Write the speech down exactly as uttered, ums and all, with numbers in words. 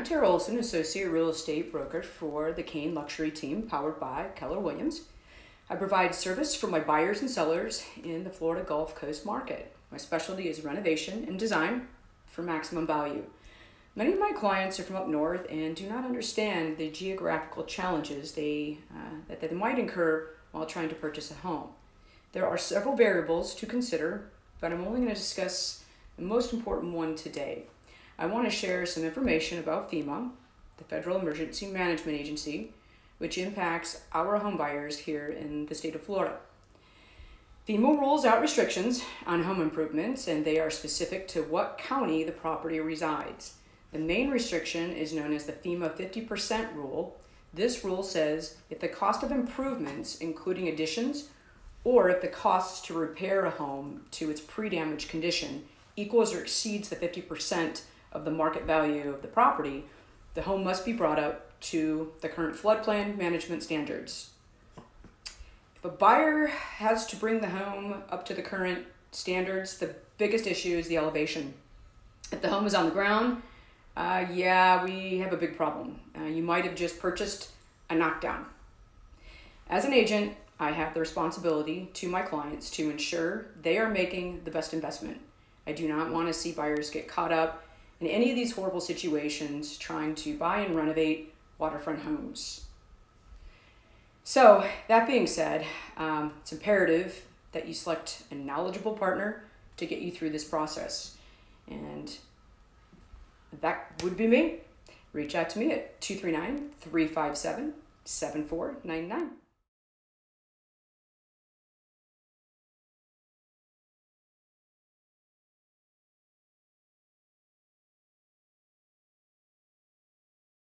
Tara Olson, Associate Real Estate Broker for the Kane Luxury Team, powered by Keller Williams. I provide service for my buyers and sellers in the Florida Gulf Coast market. My specialty is renovation and design for maximum value. Many of my clients are from up north and do not understand the geographical challenges they, uh, that they might incur while trying to purchase a home. There are several variables to consider, but I'm only going to discuss the most important one today. I want to share some information about Fema, the Federal Emergency Management Agency, which impacts our home buyers here in the state of Florida. Fema rolls out restrictions on home improvements, and they are specific to what county the property resides. The main restriction is known as the Fema fifty percent rule. This rule says if the cost of improvements, including additions, or if the costs to repair a home to its pre-damage condition equals or exceeds the fifty percent of the market value of the property, the home must be brought up to the current floodplain management standards. If a buyer has to bring the home up to the current standards, the biggest issue is the elevation. If the home is on the ground, uh, yeah, we have a big problem. Uh, you might have just purchased a knockdown. As an agent, I have the responsibility to my clients to ensure they are making the best investment. I do not want to see buyers get caught up in any of these horrible situations trying to buy and renovate waterfront homes. So that being said, um, it's imperative that you select a knowledgeable partner to get you through this process. And that would be me. Reach out to me at two three nine, three five seven, seven four nine nine.